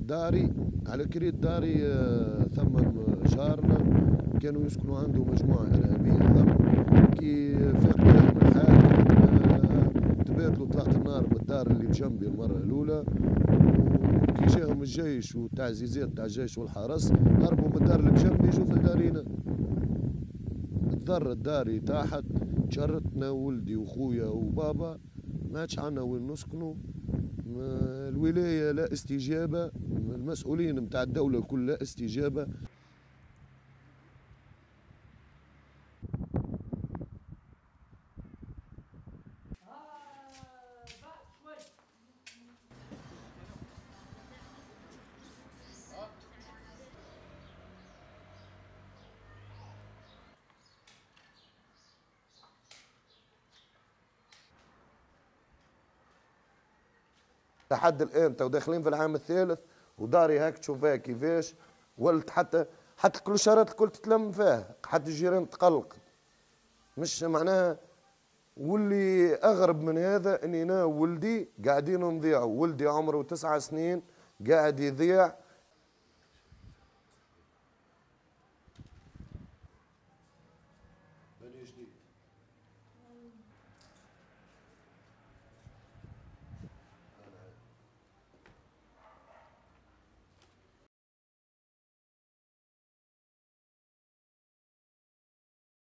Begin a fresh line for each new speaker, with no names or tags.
داري على كريت داري ثم جارنا كانوا يسكنوا عنده مجموعة إرهابية ثم كي فاق عليهم الحال تبادلوا طلقت النار من الدار اللي بجنبي المرة الأولى، وكي جاهم الجيش والتعزيزات تاع الجيش والحرس هربوا من الدار اللي بجنبي يجوا في دارينا. تضرت داري تحت، شرتنا ولدي وخويا وبابا، ما عادش عنا وين نسكنوا. الولاية لا استجابة، المسؤولين متاع الدولة الكل لا استجابة. لحد الان تو داخلين في العام الثالث وداري هاك تشوفها كيفاش ولت، حتى كل الشارات الكل تتلم فيها، حتى الجيران تقلق. مش معناها. واللي اغرب من هذا اني انا ولدي قاعدين نضيعوا، ولدي عمره 9 سنين قاعد يضيع. بني جديد.